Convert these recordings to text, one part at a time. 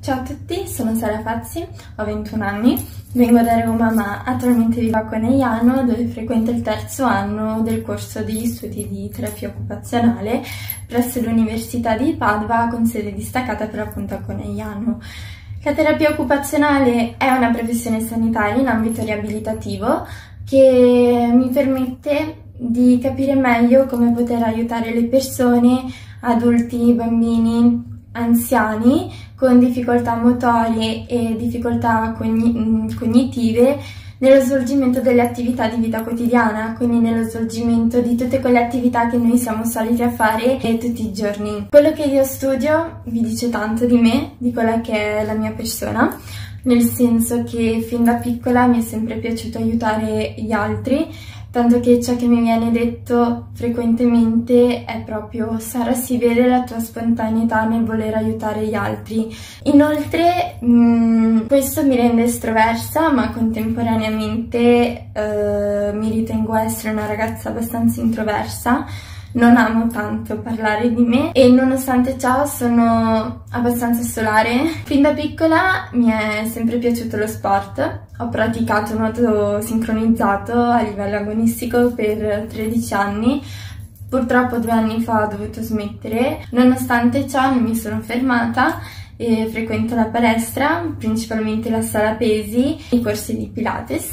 Ciao a tutti, sono Sara Fazzi, ho 21 anni, vengo da Roma ma attualmente vivo a Conegliano dove frequento il terzo anno del corso di studi di terapia occupazionale presso l'Università di Padova con sede distaccata per l'appunto a Conegliano. La terapia occupazionale è una professione sanitaria in ambito riabilitativo che mi permette di capire meglio come poter aiutare le persone, adulti, bambini, anziani con difficoltà motorie e difficoltà cognitive nello svolgimento delle attività di vita quotidiana, quindi nello svolgimento di tutte quelle attività che noi siamo soliti a fare tutti i giorni. Quello che io studio vi dice tanto di me, di quella che è la mia persona, nel senso che fin da piccola mi è sempre piaciuto aiutare gli altri, tanto che ciò che mi viene detto frequentemente è proprio: Sara, si vede la tua spontaneità nel voler aiutare gli altri. Inoltre questo mi rende estroversa, ma contemporaneamente mi ritengo essere una ragazza abbastanza introversa. Non amo tanto parlare di me e nonostante ciò sono abbastanza solare. Fin da piccola mi è sempre piaciuto lo sport, ho praticato nuoto sincronizzato a livello agonistico per 13 anni, purtroppo 2 anni fa ho dovuto smettere, nonostante ciò non mi sono fermata e frequento la palestra, principalmente la sala pesi, i corsi di Pilates.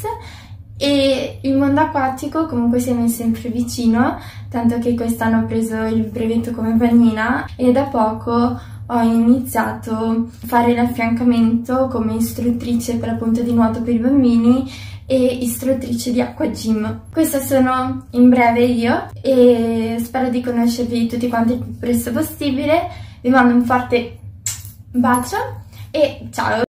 E il mondo acquatico comunque si mi è sempre vicino, tanto che quest'anno ho preso il brevetto come bagnina e da poco ho iniziato a fare l'affiancamento come istruttrice per appunto di nuoto per i bambini e istruttrice di acqua gym. Questa sono in breve io e spero di conoscervi tutti quanti il più presto possibile. Vi mando un forte bacio e ciao!